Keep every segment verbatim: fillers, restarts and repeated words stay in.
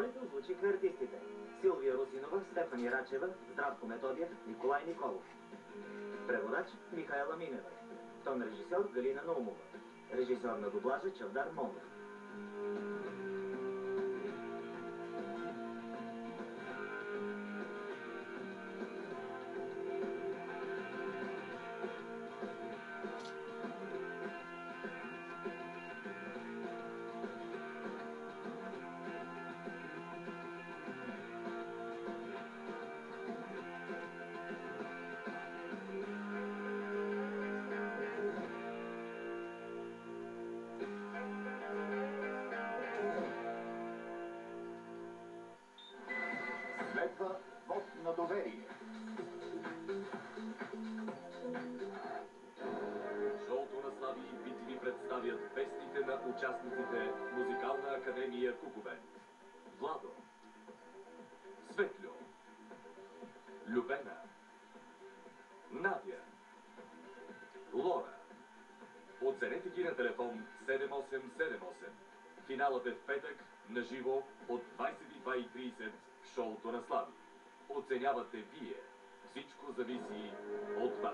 Ролите озвучиха артистите: Силвия Русинова, Стефани Рачева, Здравко Методиев, Николай Николов. Преводач Михайла Минева. Тон режисьор Галина Наумова. Режисьор на дублажа Чавдар Монов. Следва вот на доверие. Шоуто на Слави и Вити ви представят песните на участниците Музикална академия Куковен. Владо, Светлю, Любена, Надя, Лора. Оценете ги на телефон седем осем седем осем. Финалът е в петък, на живо от двадесет и два и тридесет в шоуто на Слави. Оценявате вие. Всичко зависи от вас.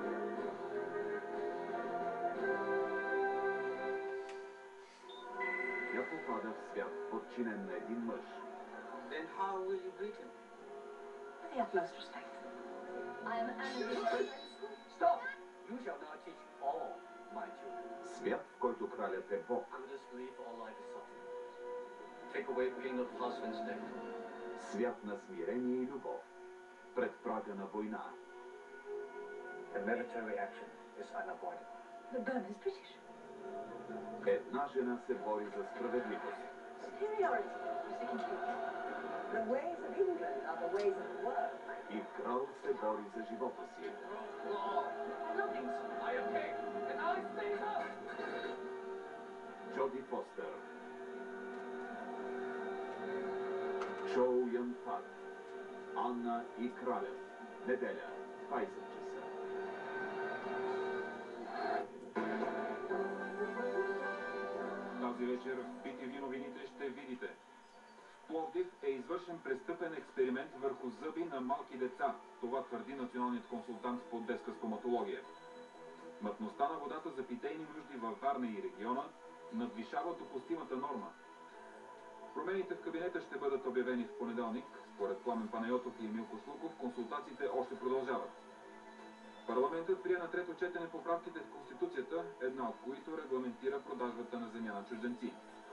Тя попада в свят, подчинен на един мъж. Then how will you greet him? With the utmost respect. I am Anna. Stop! You shall now teach all my children. Свят, в който кралят е Бог. With this belief all life is suffering. Take away pain of husband's death. Свят на смирение и любов. Пред прага на война. The military action is unavoidable. But Burma is British. Една жена се бори за справедливост. Superiority, Mister Kincaid. The ways of England are the ways of the world. И крал се бори за живота си. Джоди Фостер. Чоу Ян Фат. Анна и кралят. Неделя, двадесет часа. Тази вечер в Би Ти Ви новините ще видите. В Пловдив е извършен престъпен експеримент върху зъби на малки деца. Това твърди националният консултант по детска стоматология. Мътността на водата за питейни нужди във Варна и региона надвишава допустимата норма. Промените в кабинета ще бъдат обявени в понеделник. Според Пламен Панайотов и Милко Слуков, консултациите още продължават. Парламентът прие на трето четене поправките в Конституцията, една от които регламентира продажбата на земя на чужденци.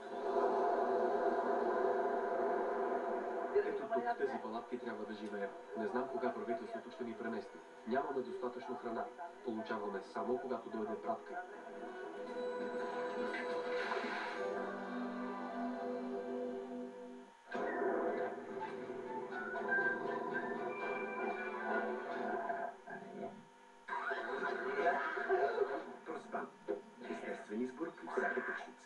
Ето тук, в тези палатки трябва да живеем. Не знам кога правителството ще ни премести. Нямаме достатъчно храна. Получаваме само когато дойде пратка. Проспан. Естествен избор при всяка печница.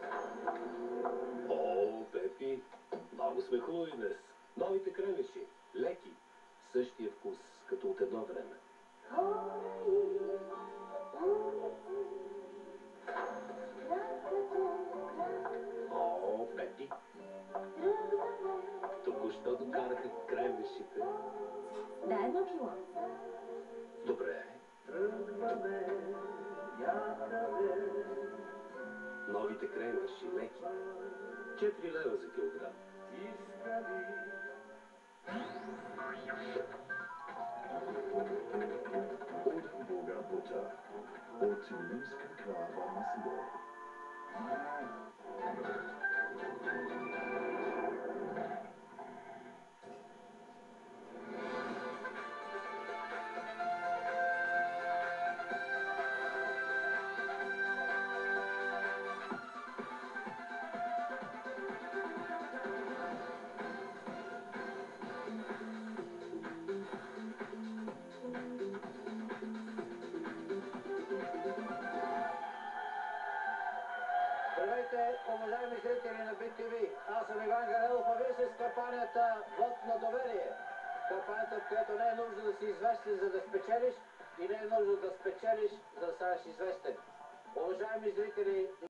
О, Пепи, много сме хубави днес. Новите кремеши, леки, същия вкус, като от едно време. О, Пепи, току-що докарате кремешите. Да, едно кило. Добре. Новите кремеши, леки. Четири лева за килограм. От Бога бута. От немска крава масло. Здравейте, уважаеми зрители на Би Ти Ви! Аз съм Иван Ганелов, а вие сте с кампанията Вот на доверие. Кампанията, в която не е нужно да си известен, за да спечелиш, и не е нужно да спечелиш, за да станеш известен. Уважаеми зрители,